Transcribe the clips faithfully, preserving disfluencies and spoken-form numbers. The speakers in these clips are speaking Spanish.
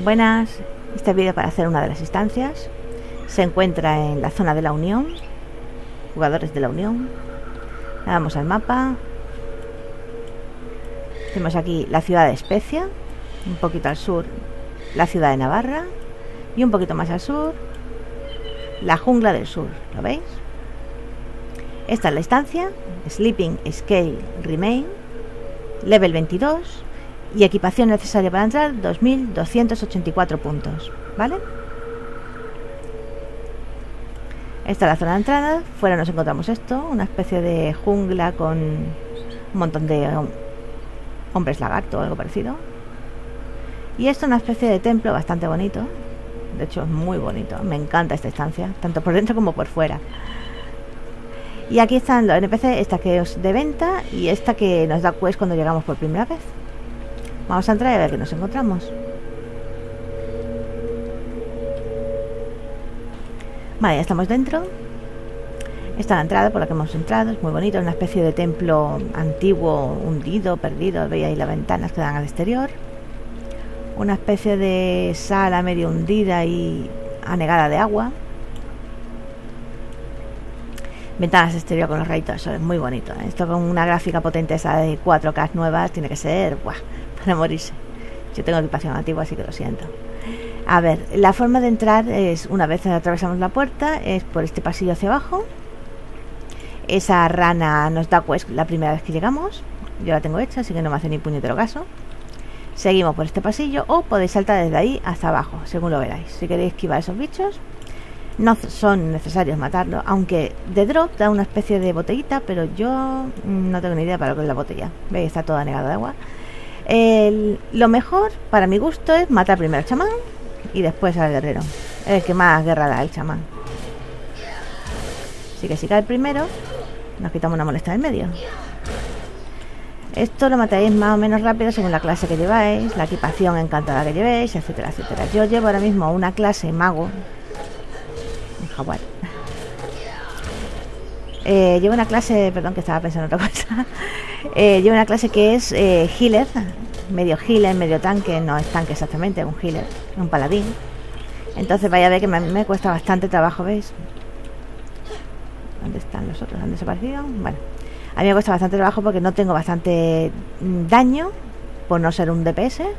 Buenas, este vídeo para hacer una de las instancias. Se encuentra en la zona de la Unión, jugadores de la Unión. Le damos al mapa. Tenemos aquí la ciudad de Especia, un poquito al sur la ciudad de Navarra y un poquito más al sur la jungla del sur, ¿lo veis? Esta es la instancia, Sleeping Scale Remain, level veintidós y equipación necesaria para entrar dos mil doscientos ochenta y cuatro puntos, ¿vale? Esta es la zona de entrada. Fuera nos encontramos esto, una especie de jungla con un montón de hombres lagarto o algo parecido. Y esto es una especie de templo bastante bonito. De hecho es muy bonito, me encanta esta estancia, tanto por dentro como por fuera. Y aquí están los N P C, esta que es de venta y esta que nos da quest cuando llegamos por primera vez. Vamos a entrar y a ver qué nos encontramos. Vale, ya estamos dentro. Esta es la entrada por la que hemos entrado, es muy bonito, es una especie de templo antiguo, hundido, perdido. Veis ahí las ventanas que dan al exterior. Una especie de sala medio hundida y anegada de agua. Ventanas exterior con los rayitos, eso es muy bonito, ¿eh? Esto con una gráfica potente esa de cuatro K nuevas tiene que ser ¡buah!, para morirse. Yo tengo equipación antigua, así que lo siento. A ver, la forma de entrar es, una vez atravesamos la puerta, es por este pasillo hacia abajo. Esa rana nos da quest la primera vez que llegamos. Yo la tengo hecha, así que no me hace ni puñetero caso. Seguimos por este pasillo o podéis saltar desde ahí hasta abajo, según lo veráis. Si queréis esquivar esos bichos, no son necesarios matarlos, aunque de drop da una especie de botellita, pero yo no tengo ni idea para lo que es la botella. Veis, está todo anegado de agua. El, lo mejor, para mi gusto, es matar primero al chamán y después al guerrero. Es el que más guerra da, el chamán. Así que si cae el primero, nos quitamos una molestia del medio. Esto lo matáis más o menos rápido según la clase que lleváis, la equipación encantada que llevéis, etcétera, etcétera. Yo llevo ahora mismo una clase mago, un jaguar. Eh, llevo una clase, perdón que estaba pensando en otra cosa. eh, llevo una clase que es eh, healer, medio healer, medio tanque, no es tanque exactamente, es un healer, un paladín. Entonces vaya a ver que me, me cuesta bastante trabajo, ¿veis? ¿Dónde están los otros? ¿Han desaparecido? Bueno, a mí me cuesta bastante trabajo porque no tengo bastante daño por no ser un D P S.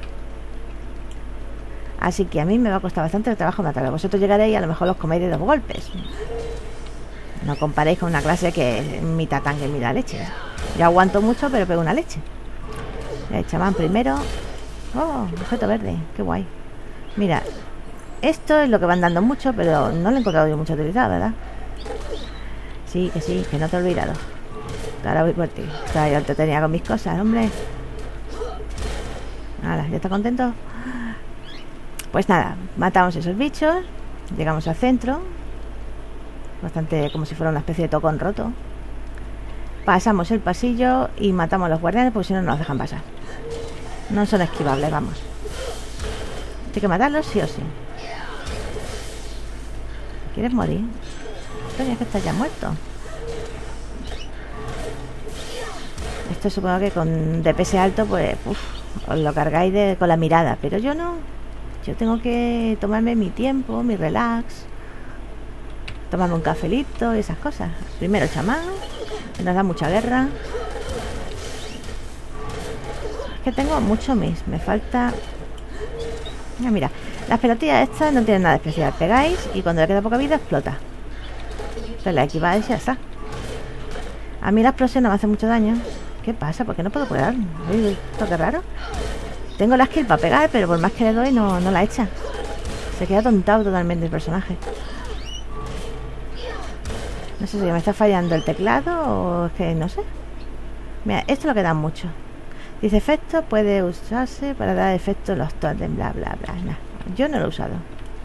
Así que a mí me va a costar bastante trabajo matarlo. Vosotros llegaréis y a lo mejor los coméis de dos golpes. No comparéis con una clase que es mitad tanque y mitad leche. Yo aguanto mucho, pero pego una leche. El chamán primero. Oh, objeto verde, qué guay. Mira, esto es lo que van dando mucho, pero no lo he encontrado yo mucha utilidad, ¿verdad? Sí, que sí, que no te he olvidado. Ahora voy por ti. O sea, yo te tenía con mis cosas, hombre. Nada, ¿ya está contento? Pues nada, matamos esos bichos. Llegamos al centro. Bastante como si fuera una especie de tocón roto. Pasamos el pasillo y matamos a los guardianes porque si no, no nos dejan pasar. No son esquivables, vamos. Hay que matarlos sí o sí. ¿Quieres morir? Coño, es que estás ya muerto. Esto supongo que con D P S alto, pues uf, os lo cargáis de, con la mirada. Pero yo no. Yo tengo que tomarme mi tiempo, mi relax. Tomarme un cafelito y esas cosas. Primero el chamán, que nos da mucha guerra. Es que tengo mucho mis. Me falta... Mira, mira, las pelotillas estas no tienen nada especial. Pegáis y cuando le queda poca vida explota. Entonces la equiváis y ya está. A mí la explosión no me hace mucho daño. ¿Qué pasa? ¿Por qué no puedo pegar? Uy, esto qué raro. Tengo la skill para pegar, pero por más que le doy no, no la echa. Se queda tontado totalmente el personaje. No sé si me está fallando el teclado o es que no sé. Mira, esto es lo que da mucho. Dice efecto, puede usarse para dar efecto a los totem, bla, bla, bla. Nah, yo no lo he usado.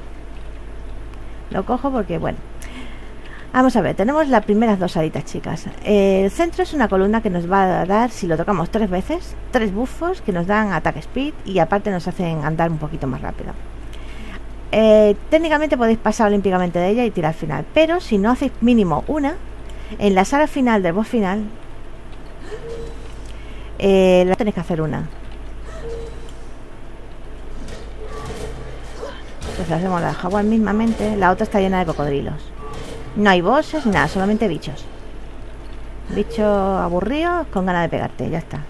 Lo cojo porque, bueno. Vamos a ver, tenemos las primeras dos salitas, chicas. El centro es una columna que nos va a dar, si lo tocamos tres veces, tres buffos que nos dan attack speed y aparte nos hacen andar un poquito más rápido. Eh, técnicamente podéis pasar olímpicamente de ella y tirar al final, pero si no hacéis mínimo una, en la sala final del boss final, eh, la tenéis que hacer una. Entonces hacemos la jaguar mismamente. La otra está llena de cocodrilos. No hay bosses ni nada, solamente bichos. Bichos aburridos con ganas de pegarte, ya está.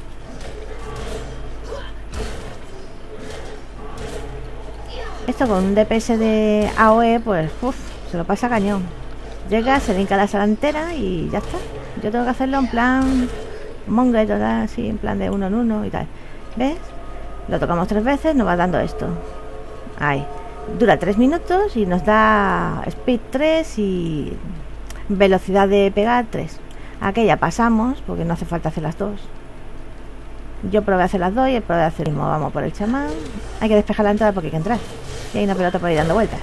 Esto con un D P S de A O E, pues uff, se lo pasa cañón. Llega, se linka la sala entera y ya está. Yo tengo que hacerlo en plan monger, total, así, en plan de uno en uno y tal. ¿Ves? Lo tocamos tres veces, nos va dando esto. Ahí. Dura tres minutos y nos da speed tres y velocidad de pegar tres. Aquella pasamos, porque no hace falta hacer las dos. Yo probé a hacer las dos y él probé a hacer el mismo. Vamos por el chamán. Hay que despejar la entrada porque hay que entrar. Y hay una pelota por ahí dando vueltas.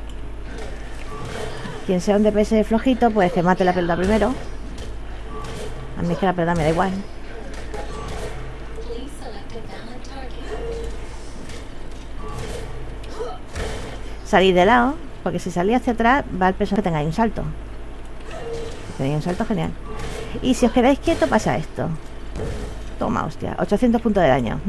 Quien sea un D P S flojito, pues que mate la pelota primero. A mí es que la pelota me da igual. Salir de lado, porque si salís hacia atrás va el peso que tengáis un salto. Si tenéis un salto, genial. Y si os quedáis quieto, pasa esto. Toma, hostia, ochocientos puntos de daño.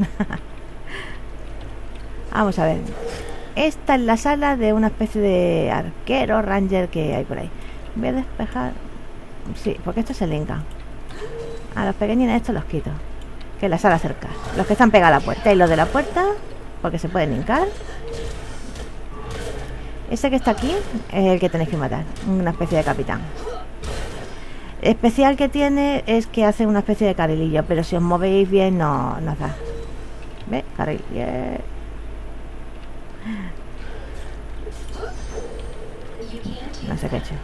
Vamos a ver. Esta es la sala de una especie de arquero, ranger que hay por ahí. Voy a despejar. Sí, porque esto se linka. A los pequeñines estos los quito. Que es la sala cerca. Los que están pegados a la puerta y los de la puerta, porque se pueden linkar. Ese que está aquí es el que tenéis que matar. Una especie de capitán. Especial que tiene es que hace una especie de carrilillo, pero si os movéis bien no nos da. ¿Ve? Carril. Yeah. No sé qué he hecho.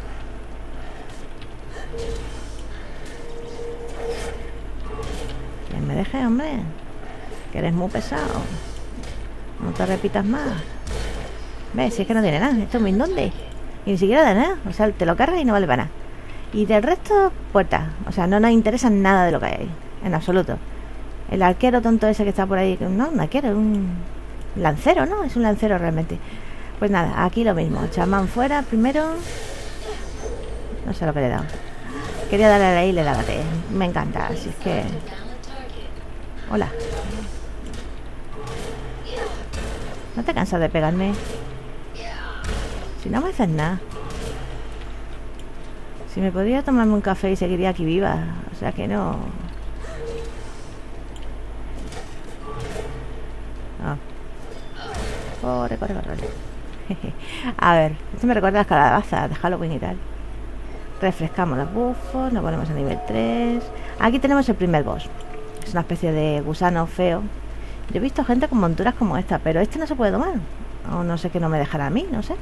¿Quién me deje, hombre? Que eres muy pesado. No te repitas más. ¿Ves? Si es que no tiene nada. Esto es muy dónde. Y ni siquiera da nada. O sea, te lo cargas y no vale para nada. Y del resto, puertas. O sea, no nos interesa nada de lo que hay ahí. En absoluto. El arquero tonto ese que está por ahí. No, un arquero, un lancero, ¿no? Es un lancero realmente. Pues nada, aquí lo mismo. Chamán fuera primero. No sé lo que le he dado. Quería darle ahí y le daba T. Me encanta, así es que... Hola. ¿No te cansas de pegarme? Si no me haces nada. Si me podría tomarme un café y seguiría aquí viva. O sea que no... Oh. Corre, corre, corre. A ver, esto me recuerda a las calabazas de Halloween y tal. Refrescamos los bufos, nos ponemos a nivel tres. Aquí tenemos el primer boss. Es una especie de gusano feo. Yo he visto gente con monturas como esta, pero este no se puede tomar. O no sé qué no me dejará a mí, no sé.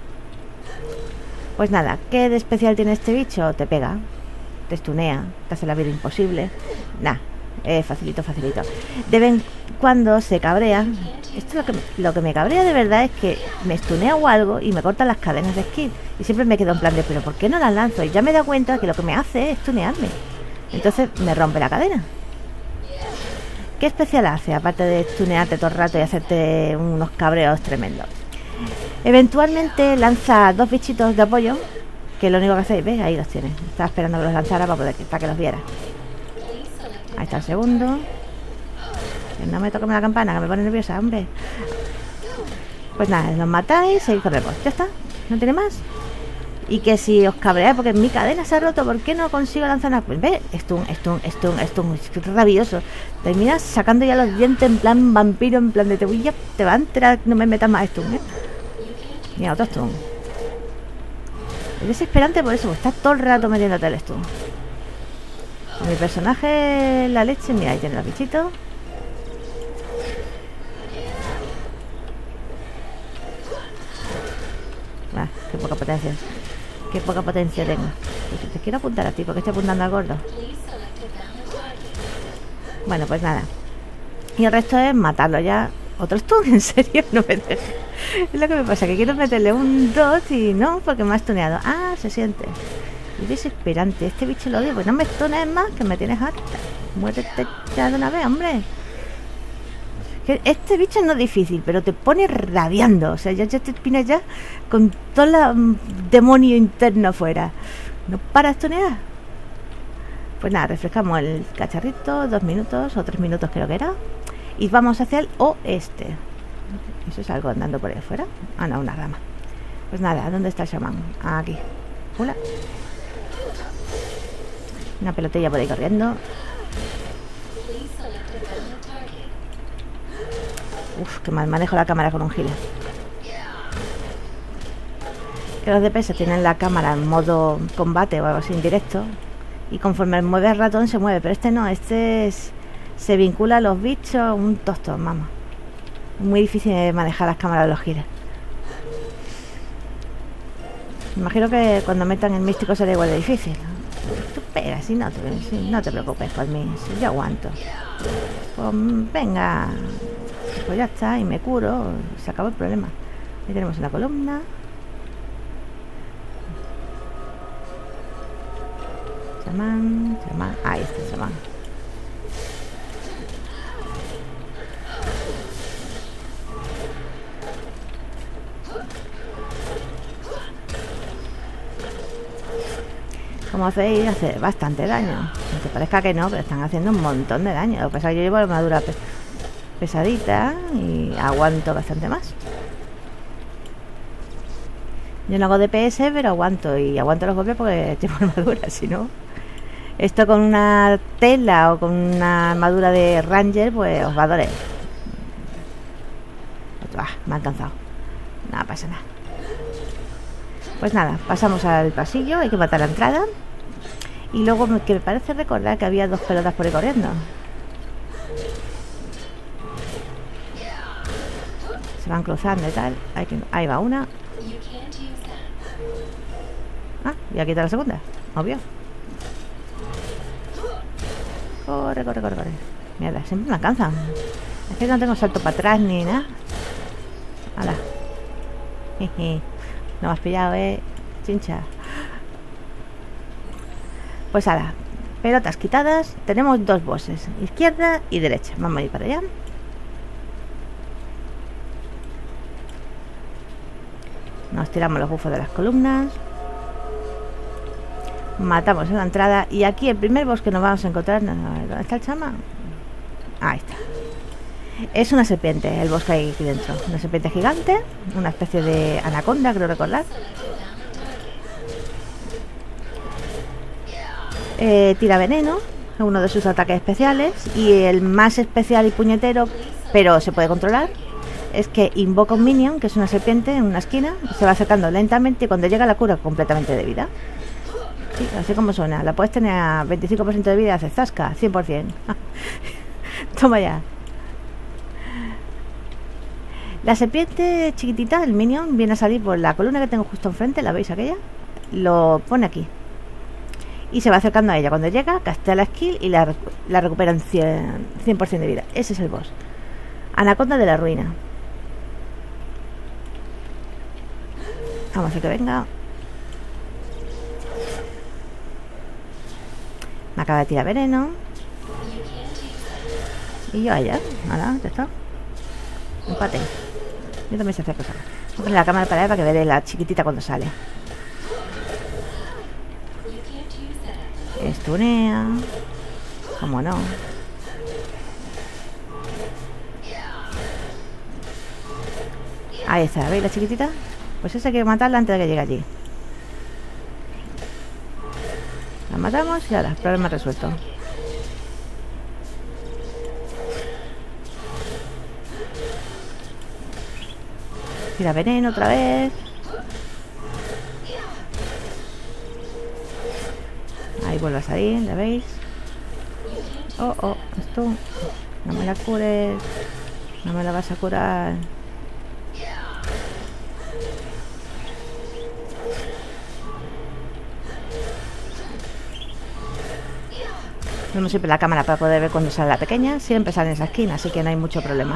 Pues nada, ¿qué de especial tiene este bicho? Te pega, te estunea, te hace la vida imposible. Nah, eh, facilito, facilito. De vez en cuando se cabrea. Esto lo que, lo que me cabrea de verdad es que me estunea o algo y me cortan las cadenas de skill. Y siempre me quedo en plan de, pero ¿por qué no las lanzo? Y ya me he dado cuenta que lo que me hace es estunearme. Entonces me rompe la cadena. ¿Qué especial hace? Aparte de estunearte todo el rato y hacerte unos cabreos tremendos. Eventualmente lanza dos bichitos de apoyo, que lo único que hacéis, ¿ves? Ahí los tienes. Estaba esperando que los lanzara para, poder, para que los viera. Ahí está el segundo. Que no me toque la campana, que me pone nerviosa, hombre. Pues nada, los matáis, seguís con el boss. Ya está, no tiene más. Y que si os cabreáis porque mi cadena se ha roto, ¿por qué no consigo lanzar nada? Pues ve, stun, stun, stun, stun, es rabioso. Terminas sacando ya los dientes en plan vampiro, en plan de te voy a, te va a enterar, no me metas más stun, ¿eh? Mira, otro stun. Es desesperante por eso, porque estás todo el rato metiéndote el stun. Mi personaje, la leche, mira, ahí tiene los bichitos. Ah, qué poca potencia. Qué poca potencia tengo. Pues te quiero apuntar a ti, porque estoy apuntando al gordo. Bueno, pues nada. Y el resto es matarlo ya. ¿Otro stun? ¿En serio? No me dejes. Es lo que me pasa, que quiero meterle un dos y no, porque me ha stuneado. Ah, se siente. Es desesperante. Este bicho lo odio, pues no me stunes más, que me tienes harta. Muérete ya de una vez, hombre. Este bicho no es difícil, pero te pone rabiando. O sea, ya, ya te pinas ya con todo el um, demonio interno afuera. No para de stunear. Pues nada, refrescamos el cacharrito. Dos minutos o tres minutos creo que era. Y vamos hacia el oeste. ¿Eso es algo andando por ahí afuera? Ah, no, una rama. Pues nada, ¿dónde está el chamán? Aquí. Hola. Una pelotilla por ahí corriendo. Uf, que mal manejo la cámara con un gilet. Que los D P S tienen la cámara en modo combate o algo así en directo. Y conforme mueve el ratón se mueve. Pero este no, este es, se vincula a los bichos. Un tostón, mamá. Muy difícil de manejar las cámaras de los giles. Me imagino que cuando metan el místico será igual de difícil. Tú pega, si no te, si no te preocupes por mí, si yo aguanto. Pues venga, pues ya está, y me curo, se acabó el problema. Ahí tenemos una columna. Chamán, chamán, ahí está el chamán. Como veis, hace bastante daño. Aunque parezca que no, pero están haciendo un montón de daño. Lo que pasa es que yo llevo la armadura pes pesadita y aguanto bastante más. Yo no hago D P S, pero aguanto. Y aguanto los golpes porque llevo armadura, si no. Esto con una tela o con una armadura de Ranger, pues os va a doler. Ah, me ha alcanzado. Nada, pasa nada. Pues nada, pasamos al pasillo. Hay que matar la entrada. Y luego que me parece recordar que había dos pelotas por ahí corriendo. Se van cruzando y tal. Hay que, ahí va una. Ah, y aquí está la segunda. Obvio. Corre, corre, corre, corre. Mierda, siempre me alcanzan. Es que no tengo salto para atrás ni nada. Hala. Jeje. No me has pillado, eh. Chincha. Pues ahora, pelotas quitadas. Tenemos dos bosses, izquierda y derecha. Vamos a ir para allá. Nos tiramos los bufos de las columnas. Matamos en la entrada. Y aquí el primer boss que nos vamos a encontrar. ¿Dónde está el chamán? Ahí está. Es una serpiente, el boss que hay aquí dentro. Una serpiente gigante. Una especie de anaconda, creo recordar. Eh, tira veneno, uno de sus ataques especiales. Y el más especial y puñetero, pero se puede controlar, es que invoca un minion, que es una serpiente en una esquina. Se va acercando lentamente y cuando llega la cura completamente de vida. Sí, así como suena. La puedes tener a veinticinco por ciento de vida y hace zasca, cien por cien. Toma ya. La serpiente chiquitita, el minion, viene a salir por la columna que tengo justo enfrente. ¿La veis aquella? Lo pone aquí y se va acercando a ella. Cuando llega, castea la skill y la, la recupera en cien por ciento de vida. Ese es el boss. Anaconda de la ruina. Vamos a hacer que venga. Me acaba de tirar veneno. Y yo allá. Nada, ya está. Empate. Yo también sé hacer cosas. Voy a poner la cámara para allá para que veáis la chiquitita cuando sale. Estunea. Como no. Ahí está, ¿veis la chiquitita? Pues esa hay que matarla antes de que llegue allí. La matamos y ahora, problema resuelto. Tira veneno otra vez. Ahí vuelve a salir, ¿la veis? Oh, oh, esto. No me la cures. No me la vas a curar. Tenemos siempre la cámara para poder ver cuando sale la pequeña. Siempre sale en esa esquina, así que no hay mucho problema.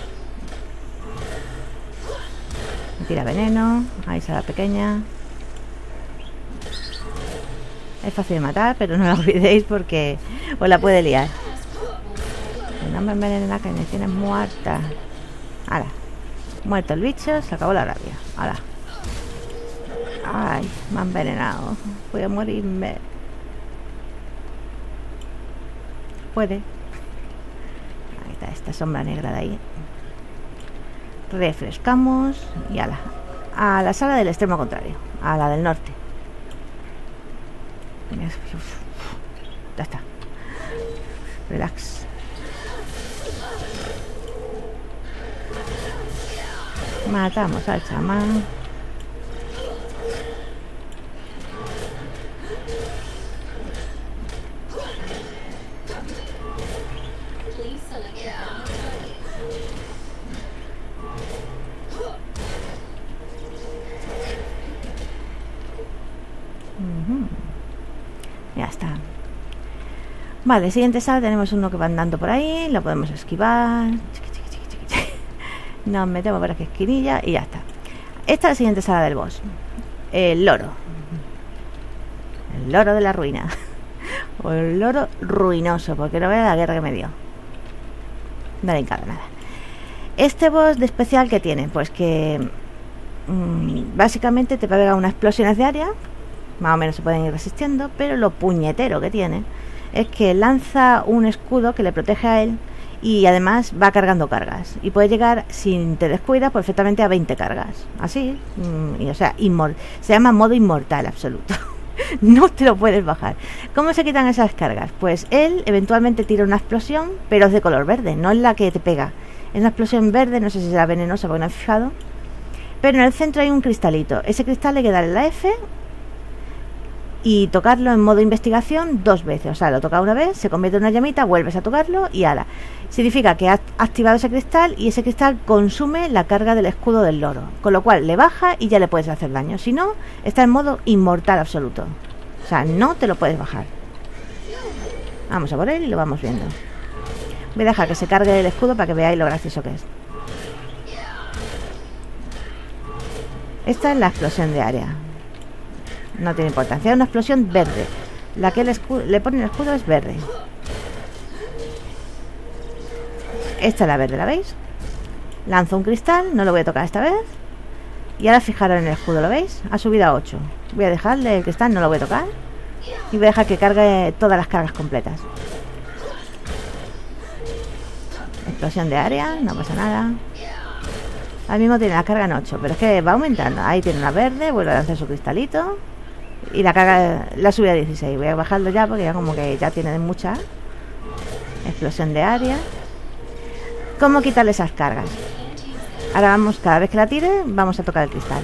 Me tira veneno. Ahí sale la pequeña. Es fácil de matar, pero no la olvidéis porque os la puede liar. No me envenenen la que me tienes muerta. Ahora, muerto el bicho, se acabó la rabia. Ahora. Ay, me han envenenado. Voy a morirme. Puede. Ahí está esta sombra negra de ahí. Refrescamos y ala, a la sala del extremo contrario, a la del norte. Ya está. Relax. Matamos al chamán. Ya está. Vale, siguiente sala. Tenemos uno que va andando por ahí. Lo podemos esquivar. Nos metemos por aquí esquinilla y ya está. Esta es la siguiente sala del boss. El loro. El loro de la ruina. O el loro ruinoso, porque no vea la guerra que me dio. No le encarga nada. Este boss de especial, que tiene? Pues que mmm, básicamente te pega unas explosiones de área. Más o menos se pueden ir resistiendo, pero lo puñetero que tiene es que lanza un escudo que le protege a él y además va cargando cargas y puede llegar, si te descuidas, perfectamente a veinte cargas, así, y, o sea, inmor- se llama modo inmortal absoluto. No te lo puedes bajar. ¿Cómo se quitan esas cargas? Pues él eventualmente tira una explosión, pero es de color verde, no es la que te pega, es una explosión verde, no sé si será venenosa porque no he fijado, pero en el centro hay un cristalito. Ese cristal hay que darle la F y tocarlo en modo investigación dos veces. O sea, lo toca una vez, se convierte en una llamita, vuelves a tocarlo y ala. Significa que has activado ese cristal y ese cristal consume la carga del escudo del loro, con lo cual le baja y ya le puedes hacer daño. Si no, está en modo inmortal absoluto. O sea, no te lo puedes bajar. Vamos a por él y lo vamos viendo. Voy a dejar que se cargue el escudo para que veáis lo gracioso que es. Esta es la explosión de área. No tiene importancia, es una explosión verde. La que le, le pone el escudo es verde. Esta es la verde, ¿la veis? Lanzo un cristal, no lo voy a tocar esta vez. Y ahora fijaros en el escudo, ¿lo veis? Ha subido a ocho. Voy a dejarle el cristal, no lo voy a tocar. Y voy a dejar que cargue todas las cargas completas. Explosión de área, no pasa nada. Ahora mismo tiene la carga en ocho, pero es que va aumentando. Ahí tiene una verde, vuelve a lanzar su cristalito. Y la carga la sube a dieciséis. Voy a bajarlo ya porque ya como que ya tiene mucha. Explosión de área. ¿Cómo quitarle esas cargas? Ahora vamos, cada vez que la tire, vamos a tocar el cristal.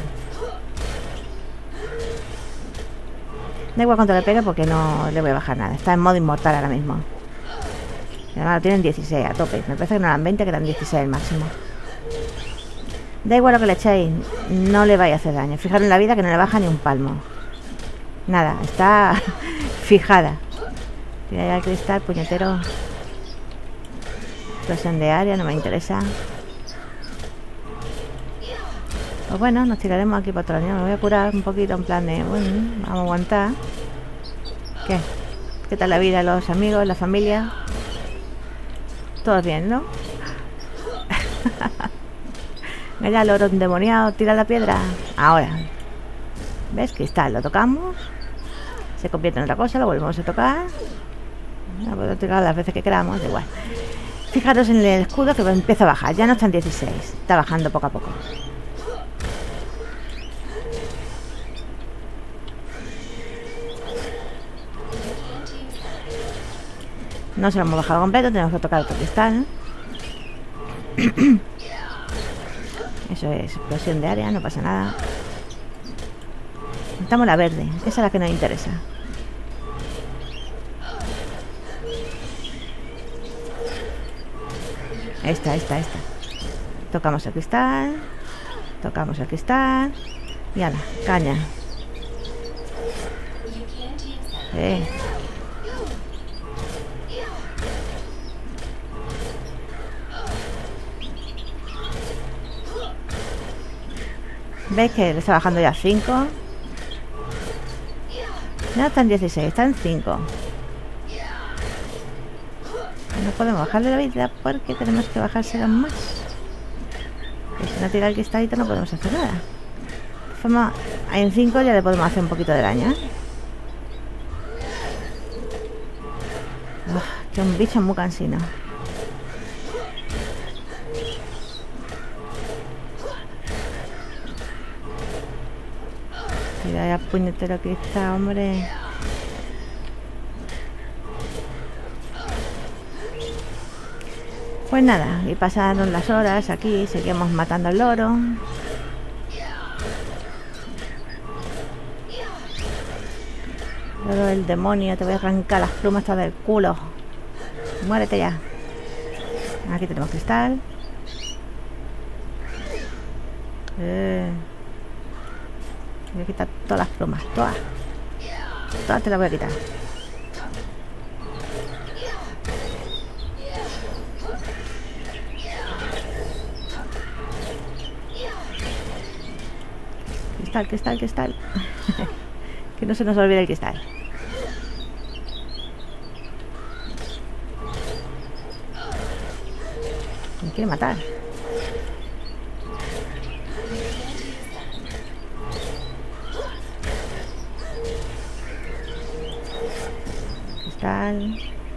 Da igual cuánto le pegue porque no le voy a bajar nada. Está en modo inmortal ahora mismo. Y además lo tienen dieciséis a tope. Me parece que no eran veinte, que eran dieciséis el máximo. Da igual lo que le echéis, no le vaya a hacer daño. Fijaros en la vida que no le baja ni un palmo. Nada, está fijada. Tira ya el cristal, puñetero. Explosión de área, no me interesa. Pues bueno, nos tiraremos aquí para otro año. Me voy a curar un poquito en plan de, bueno, vamos a aguantar. ¿Qué? ¿Qué tal la vida, los amigos, la familia? Todos bien, ¿no? Mira, loro endemoniado, tira la piedra. Ahora. ¿Ves? Cristal, lo tocamos. Se convierte en otra cosa, lo volvemos a tocar. Lo podemos tirar las veces que queramos, da igual. Fijaros en el escudo que empieza a bajar. Ya no está en dieciséis, está bajando poco a poco. No se lo hemos bajado completo, tenemos que tocar otro cristal. Eso es, explosión de área, no pasa nada. Necesitamos la verde, esa es la que nos interesa. Esta, esta, esta. Tocamos el cristal. Tocamos el cristal. Y ala, caña. Eh. ¿Veis que le está bajando ya cinco? No está en dieciséis, está en cinco. No podemos bajarle la vida porque tenemos que bajársela más. Y si no tira el cristalito no podemos hacer nada. De forma, en cinco ya le podemos hacer un poquito de daño, ¿eh? Uf, que un bicho muy cansino. Mira ya puñetero que está, hombre. Pues nada, y pasaron las horas aquí, seguimos matando al loro. Loro del demonio, te voy a arrancar las plumas hasta del culo. Muérete ya. Aquí tenemos cristal. Eh. Voy a quitar todas las plumas, todas. Todas te las voy a quitar. Cristal, cristal, cristal. Que no se nos olvide el cristal. Me quiere matar. Cristal.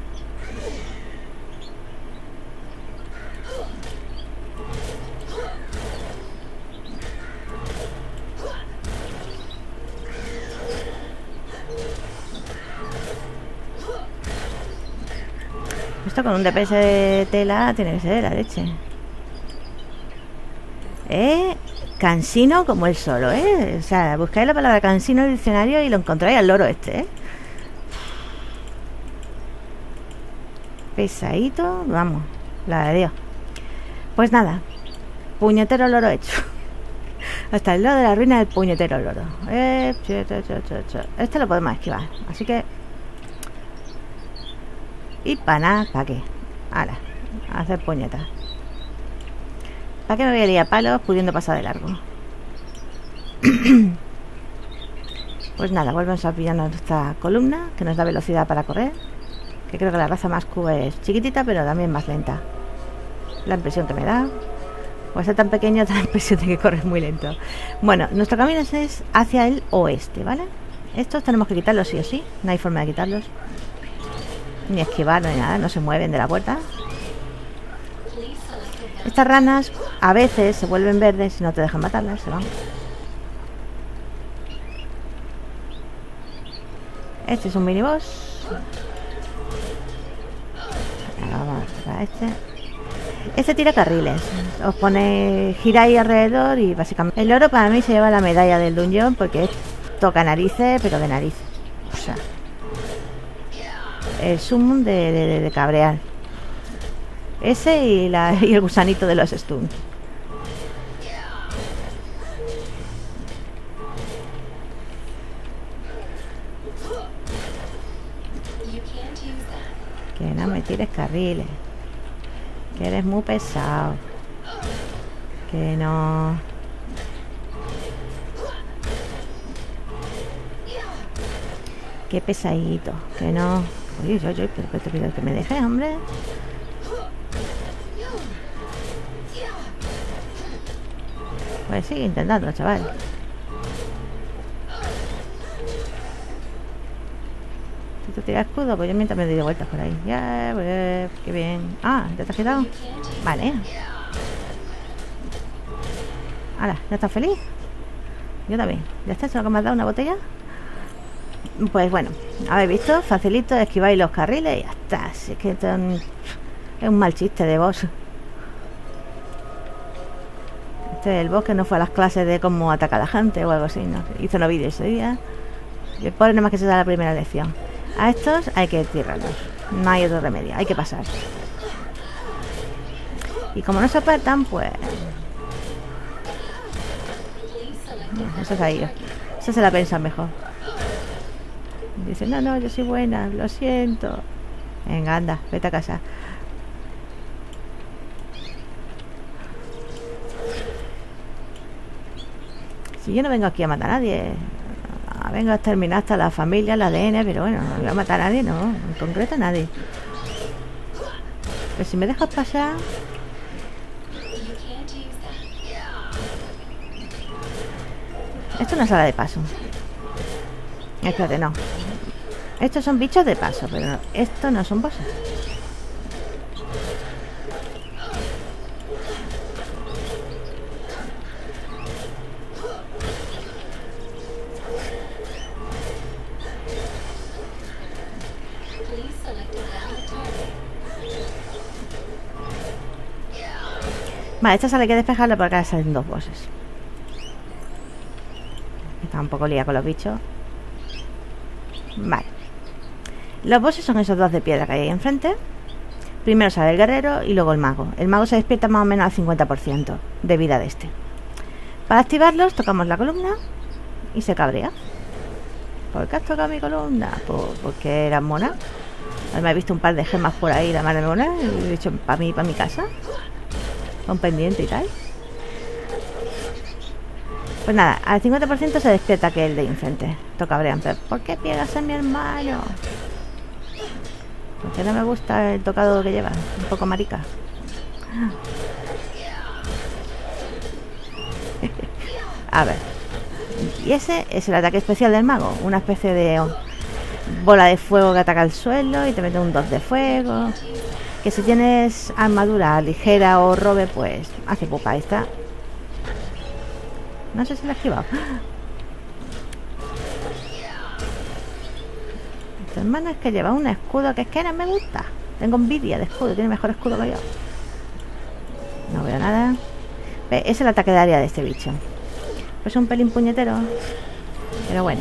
Esto con un D P S de tela tiene que ser de la leche. Eh, cansino como él solo, eh. O sea, buscáis la palabra cansino en el diccionario y lo encontráis al loro este, eh. Pesadito, vamos, la de Dios. Pues nada, puñetero loro hecho. Hasta el lado de la ruina del puñetero loro. Eh, ch, ch, ch, ch, ch. Este lo podemos esquivar, así que. Y para nada, ¿para qué? Ahora, a hacer puñetas. ¿Para qué me voy a liar palos pudiendo pasar de largo? Pues nada, volvemos a pillarnos nuestra columna, que nos da velocidad para correr. Que creo que la raza más Q es chiquitita, pero también más lenta. La impresión que me da. O ser tan pequeño, da la impresión de que corres muy lento. Bueno, nuestro camino es hacia el oeste, ¿vale? Estos tenemos que quitarlos sí o sí. No hay forma de quitarlos. Ni esquivar, ni nada, no se mueven de la puerta. Estas ranas a veces se vuelven verdes y no te dejan matarlas, se van. Este es un mini boss. Vamos a este. Este tira carriles. Os pone, giráis alrededor y básicamente. El oro para mí se lleva la medalla del dungeon porque toca narices, pero de narices. O sea. El summon de, de, de cabrear. Ese y, la, y el gusanito de los stuns. Que no me tires carriles. Que eres muy pesado. Que no. Qué pesadito. Que no. Uy, uy, uy, pero te pido que me dejes, hombre. Pues sigue intentando, chaval. Si tú tiras escudo, pues yo mientras me doy de vueltas por ahí. Ya, pues, qué bien. Ah, ¿ya te has quedado? Vale. Ahora, ¿ya estás feliz? Yo también. ¿Ya está? ¿Solo que me has dado una botella? Pues bueno, habéis visto, facilito, esquiváis los carriles y ya está. Así que esto es un, es un mal chiste de boss. Este es el boss que no fue a las clases de cómo atacar a la gente o algo así, ¿no? Hizo no vídeo ese día. Y el pobre nada más que se da la primera lección. A estos hay que tirarlos. No hay otro remedio, hay que pasar. Y como no se apartan, pues... Eso es ahí. Eso se la piensan mejor. Dice, no, no, yo soy buena, lo siento. Venga, anda, vete a casa. Si yo no vengo aquí a matar a nadie, vengo a exterminar hasta la familia, el A D N, pero bueno, no voy a matar a nadie, no, en concreto a nadie. Pero si me dejas pasar... Esto es una sala de paso. Espérate, no. Estos son bichos de paso, pero no, estos no son bosses. Vale, esta sala hay que despejarla porque acá salen dos bosses. Está un poco lía con los bichos. Vale. Los bosses son esos dos de piedra que hay ahí enfrente. Primero sale el guerrero y luego el mago. El mago se despierta más o menos al cincuenta por ciento de vida de este. Para activarlos tocamos la columna y se cabrea. ¿Por qué has tocado mi columna? Pues porque era mona. Me he visto un par de gemas por ahí, la madre mona, y he dicho para mí, para mi casa. Con pendiente y tal. Pues nada, al cincuenta por ciento se despierta aquel de enfrente. Toca brean, pero ¿por qué piegas a mi hermano? Porque no me gusta el tocado que lleva, un poco marica. A ver. Y ese es el ataque especial del mago. Una especie de bola de fuego que ataca el suelo y te mete un dos de fuego. Que si tienes armadura ligera o robe, pues hace pupa. Ahí está. No sé si lo he esquivado. Tu hermano es que lleva un escudo que es que no me gusta. Tengo envidia de escudo, tiene mejor escudo que yo. No veo nada. Ve, es el ataque de área de este bicho. Pues un pelín puñetero. Pero bueno.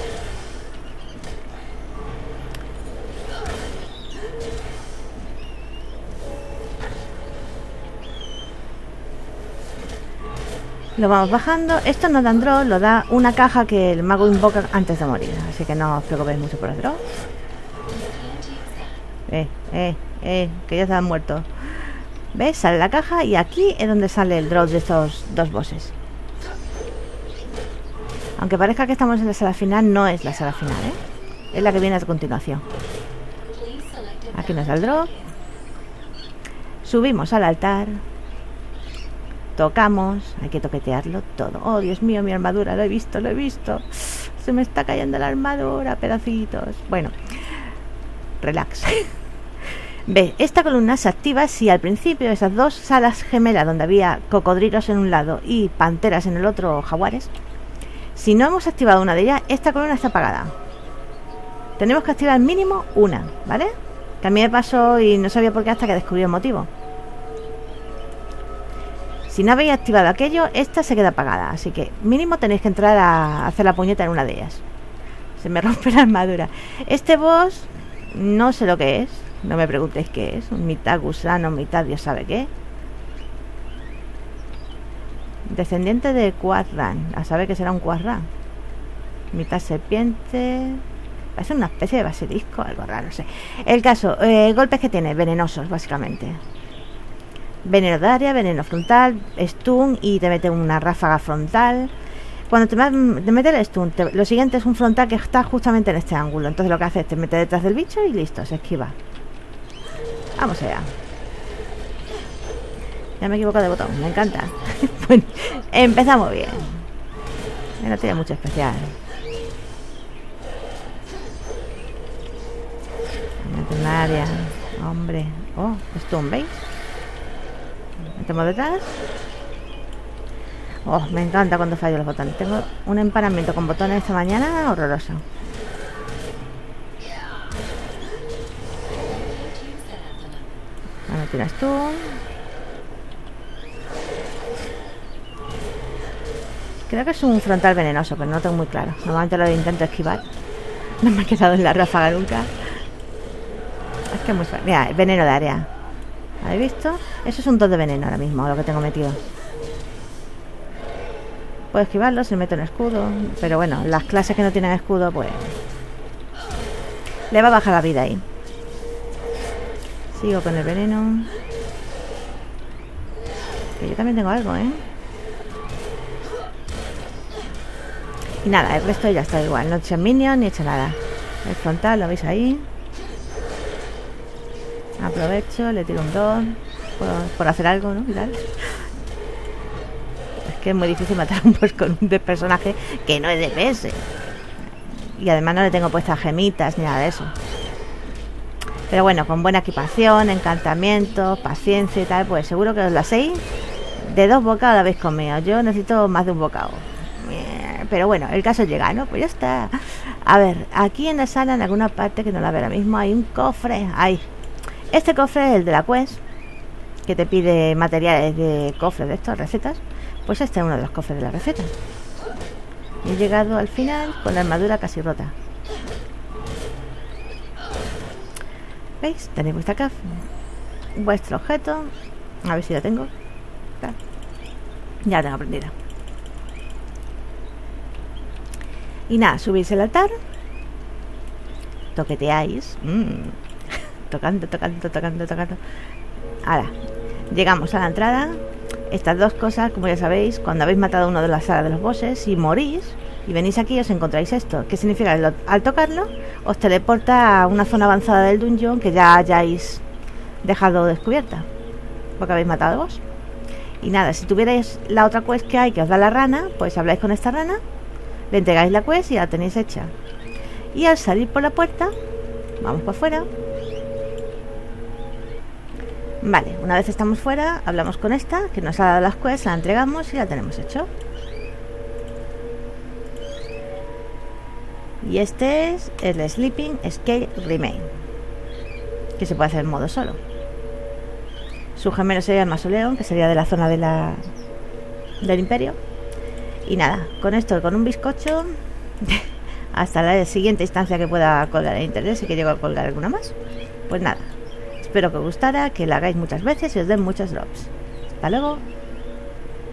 Lo vamos bajando. Esto no dan draw, lo da una caja que el mago invoca antes de morir. Así que no os preocupéis mucho por el draw. Eh, eh, eh, que ya están muertos. ¿Ves? Sale la caja y aquí es donde sale el draw de estos dos bosses. Aunque parezca que estamos en la sala final, no es la sala final, ¿eh? Es la que viene a continuación. Aquí nos da el draw. Subimos al altar. Tocamos, hay que toquetearlo todo. Oh, Dios mío, mi armadura, lo he visto, lo he visto. Se me está cayendo la armadura, pedacitos. Bueno, relax. Ve, esta columna se activa si al principio esas dos salas gemelas donde había cocodrilos en un lado y panteras en el otro, jaguares. Si no hemos activado una de ellas, esta columna está apagada. Tenemos que activar mínimo una, ¿vale? Que a mí me pasó y no sabía por qué hasta que descubrí el motivo. Si no habéis activado aquello, esta se queda apagada. Así que mínimo tenéis que entrar a hacer la puñeta en una de ellas. Se me rompe la armadura. Este boss, no sé lo que es. No me preguntéis qué es. Mitad gusano, mitad Dios sabe qué. Descendiente de Quadran. A saber que será un Quadran. Mitad serpiente. Parece una especie de basilisco, algo raro, no sé. El caso, eh, golpes que tiene, venenosos, básicamente. Veneno de área, veneno frontal, stun y te mete una ráfaga frontal. Cuando te, te mete el stun, te, lo siguiente es un frontal que está justamente en este ángulo. Entonces lo que hace es te mete detrás del bicho y listo, se esquiva. Vamos allá. Ya me he equivocado de botón, me encanta. Bueno, empezamos bien. No tiene mucho especial. Mete una área. Hombre. Oh, stun, ¿veis? Metemos detrás. Oh, me encanta cuando fallo los botones. Tengo un empanamiento con botones esta mañana horroroso. Ahora tiras tú. Creo que es un frontal venenoso, pero no tengo muy claro. Normalmente lo intento esquivar. No me he quedado en la ráfaga nunca. Es que es muy fácil. Mira, veneno de área. ¿Habéis visto? Eso es un dos de veneno ahora mismo, lo que tengo metido. Puedo esquivarlo, se le meto en escudo. Pero bueno, las clases que no tienen escudo, pues le va a bajar la vida ahí. Sigo con el veneno. Que yo también tengo algo, ¿eh? Y nada, el resto ya está igual. No he hecho minion ni he hecho nada. El frontal, lo veis ahí. Aprovecho, le tiro un dos por, por hacer algo, ¿no? Mirad. Es que es muy difícil matar un boss con un personaje que no es D P S. Y además no le tengo puestas gemitas ni nada de eso. Pero bueno, con buena equipación, encantamientos, paciencia y tal, pues seguro que os la hacéis. De dos bocados la habéis comido. Yo necesito más de un bocado. Pero bueno, el caso llega, ¿no? Pues ya está. A ver, aquí en la sala, en alguna parte que no la veo ahora mismo, hay un cofre. Ahí. Este cofre es el de la quest, que te pide materiales de cofres de estos, recetas, pues este es uno de los cofres de la receta. Y he llegado al final con la armadura casi rota. ¿Veis? Tenéis vuestra caf, vuestro objeto. A ver si lo tengo. Ya lo tengo aprendida. Y nada, subís el altar. Toqueteáis. Mmm. Tocando, tocando, tocando, tocando. Ahora, llegamos a la entrada. Estas dos cosas, como ya sabéis, cuando habéis matado uno de las salas de los bosses, si morís y venís aquí, os encontráis esto. ¿Qué significa? Al tocarlo, os teleporta a una zona avanzada del dungeon que ya hayáis dejado descubierta, porque habéis matado al boss. Y nada, si tuvierais la otra quest que hay, que os da la rana, pues habláis con esta rana, le entregáis la quest y ya la tenéis hecha. Y al salir por la puerta, vamos para afuera. Vale, una vez estamos fuera, hablamos con esta, que nos ha dado las quests, la entregamos y la tenemos hecho. Y este es el Sleeping Scale Remain, que se puede hacer en modo solo. Su gemelo sería el Mausoleum, que sería de la zona de la del Imperio. Y nada, con esto, con un bizcocho, hasta la siguiente instancia que pueda colgar en internet, si que llego a colgar alguna más. Pues nada, espero que os gustara, que la hagáis muchas veces y os den muchos drops. Hasta luego.